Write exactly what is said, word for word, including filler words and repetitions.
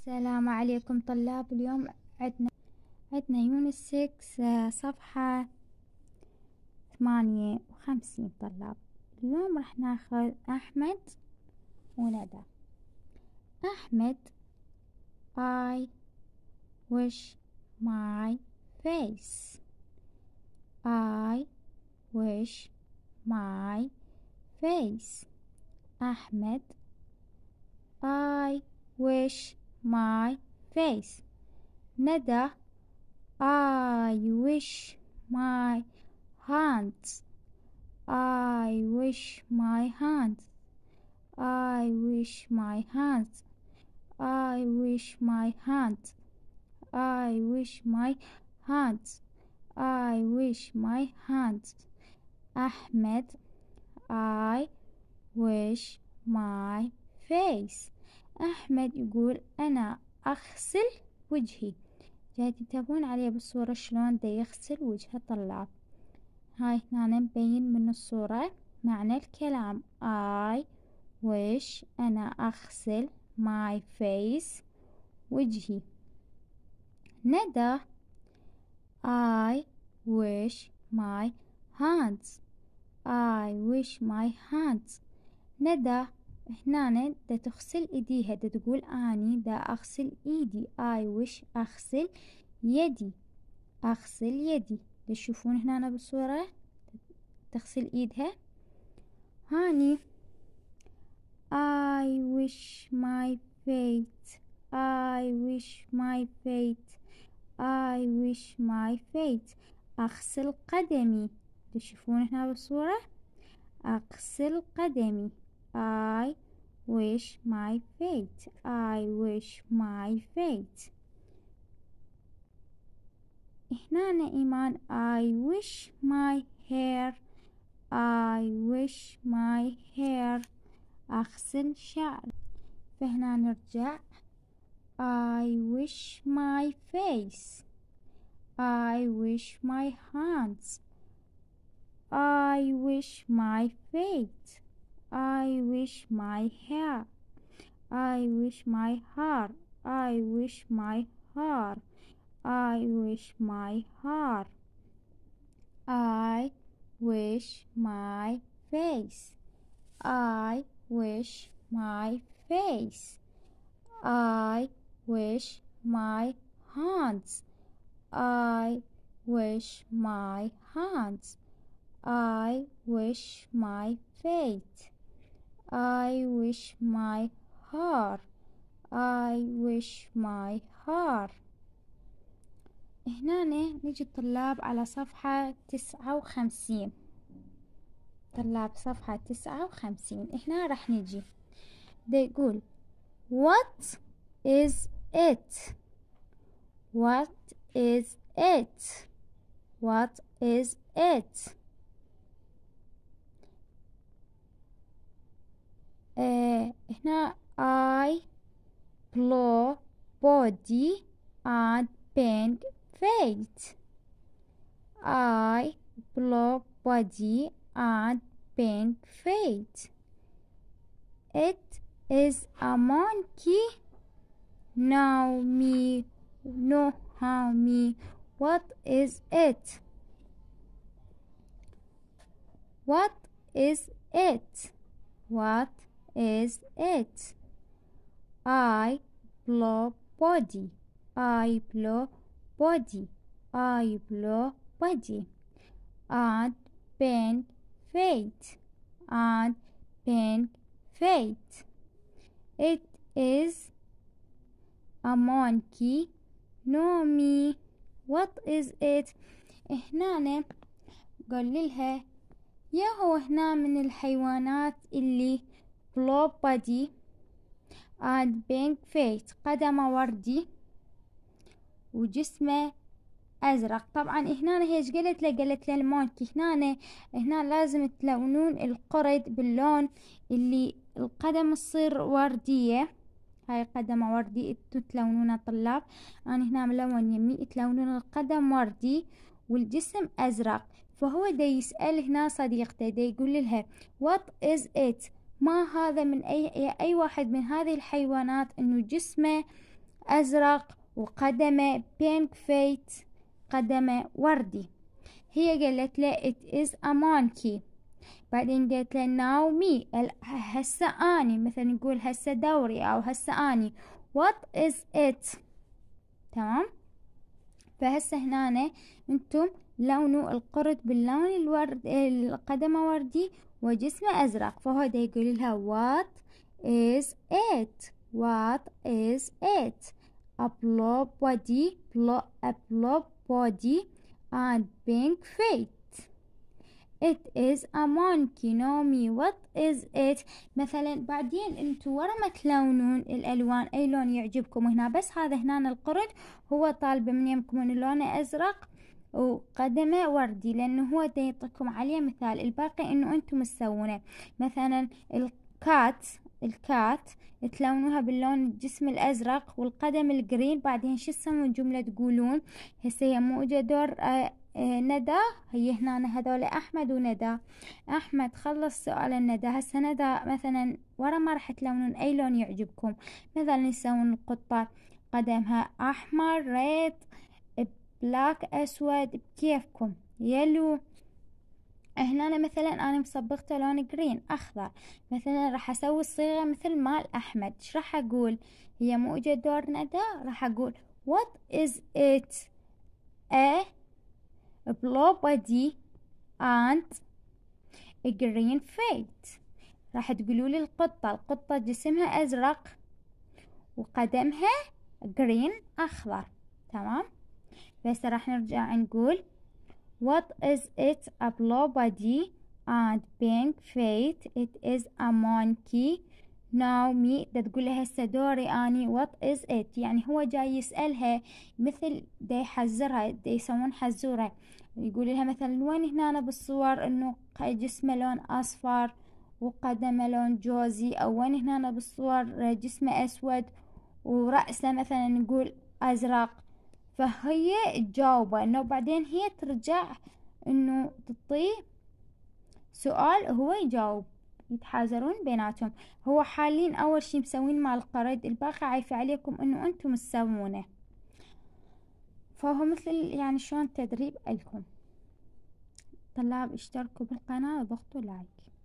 السلام عليكم طلاب. اليوم عندنا عندنا يونس ستة صفحة ثمانية وخمسين طلاب. اليوم راح ناخذ أحمد وندى. أحمد I wish my face. I wish my face. أحمد I wish my face. ندى I wish my hands. I wish my hands. I wish my hands. I wish my hands. I wish my hands. I wish my hands. أحمد I wish my face. أحمد يقول أنا أغسل وجهي. جاي تنتبهون عليه بالصورة شلون دا يغسل وجهه طلاب. هاي هنا نبين من الصورة معنى الكلام. I wish أنا أغسل my face وجهي. ندى I wish my hands. I wish my hands. ندى هنا دا تغسل ايديها، دا تقول اني دا اغسل ايدي. I wish اغسل يدي. اغسل يدي. دا تشوفون هنا بالصورة تغسل ايدها. هاني I wish my fate. I wish my fate. I wish my fate. اغسل قدمي. دا تشوفون هنا بالصورة اغسل قدمي. I wish my fate. I wish my fate. هنا إيمان I wish my hair. I wish my hair. أغسل شعر. فهنا نرجع I wish my face. I wish my hands. I wish my fate. I wish my hair. I wish my hair. I wish my hair. I wish my hair. I wish my face. I wish my face. I wish my hands. I wish my hands. I wish my fate. I wish my hair. I wish my hair. هنا نيجي الطلاب على صفحة تسعة وخمسين. طلاب صفحة تسعة وخمسين هنا راح نيجي دا يقول What is it? What is it? What is it? آه هنا I blow body and bend feet. I blow body and bend feet. It is a monkey. Now me, no how me. What is it? What is it? What is it? I blow body. I blow body. I blow body. And bend feet. And bend feet. It is a monkey. No me. What is it? هنا قال لها يا هو هنا من الحيوانات اللي blow body and bend feet، قدمه وردي وجسمه أزرق. طبعا هنا هي ايش قالت له؟ قالت له المونكي. هنا هنا لازم تلونون القرد باللون اللي القدم تصير وردية. هاي قدمه وردي انتو تلونونه طلاب. انا هنا ملون يمي تلونون القدم وردي والجسم أزرق. فهو دا يسأل هنا صديقته دا يقول لها what is it؟ ما هذا من أي أي واحد من هذه الحيوانات إنه جسمه أزرق، وقدمه بينك فيت، قدمه وردي. هي قالت له it is a monkey. بعدين قالت له now me، هسه اني، مثلا نقول هسه دوري او هسه اني. what is it؟ تمام. فهسه هنا انتم لونه القرد باللون الورد، القدمه وردي وجسمه ازرق، فهو دا يقول لها what is it؟ what is it؟ a blob body a blob body and pink feet. It is a monkey. know me. what is it؟ مثلا بعدين انتو ورا ما تلونون الالوان اي لون يعجبكم هنا، بس هذا هنا القرد هو طالبه من يمكم انه لونه ازرق وقدمه وردي، لانه هو دا يعطيكم عليه مثال. الباقي انه انتم تسوونه. مثلا الكات الكات تلونوها باللون الجسم الازرق والقدم الجرين، بعدين شو تسوون جمله تقولون. هسه هي مو اجا دور آه آه ندى، هي هنا هذول احمد وندى. احمد خلص سؤال الندى، هسه ندى مثلا ورا ما راح تلونون اي لون يعجبكم. مثلا يسوون القطه قدمها احمر، ريد، بلاك، اسود، بكيفكم. يلو هنا مثلا انا مصبغته لون جرين اخضر، مثلا راح اسوي الصيغه مثل مال احمد. ايش راح اقول؟ هي مو اجا دور ندى، راح اقول what is it a blue body and a green feet. راح تقولوا لي القطه القطه جسمها ازرق وقدمها جرين اخضر. تمام. بس راح نرجع نقول what is it a blue body and pink feet. it is a monkey. now me. دا تقول لها هسه دوري اني what is it، يعني هو جاي يسألها مثل دا يحذرها، دا يسوون حزورة. يقول لها مثلا وين هنا أنا بالصور انه جسمه لون اصفر وقدمه لون جوزي، او وين هنا أنا بالصور جسمه اسود ورأسه مثلا نقول ازرق. فهي تجاوبه انه بعدين هي ترجع انه تعطيه سؤال هو يجاوب، يتحاذرون بيناتهم. هو حالين اول شي مسوين مع القرد، الباقي عايفة عليكم انه انتم تسوونه. فهو مثل يعني شلون تدريب لكم. طلاب اشتركوا بالقناة وضغطوا لايك.